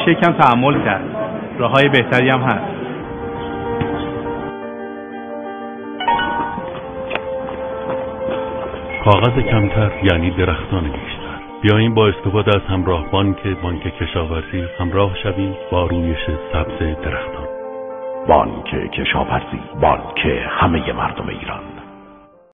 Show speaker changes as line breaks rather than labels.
میشه یکم تحمل کرد. راههای بهتری هم هست.
کاغذ کمتر یعنی درختان بیشتر. بیاییم با استفاده از همراه بانک کشاورزی همراه شویم با رویش سبز درختان.
بانک کشاورزی، بانک همه مردم ایران.